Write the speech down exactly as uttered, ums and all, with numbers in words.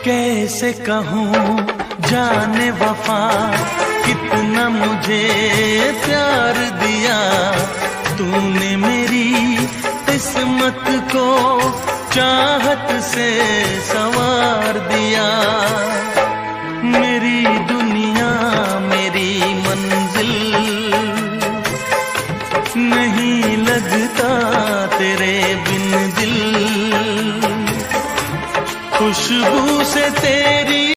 कैसे कहूँ जाने वफा कितना मुझे प्यार दिया तूने, मेरी किस्मत को चाहत से संवार दिया। मेरी दुनिया मेरी मंजिल नहीं लगता तेरे बिन दिल, खुशबू से तेरी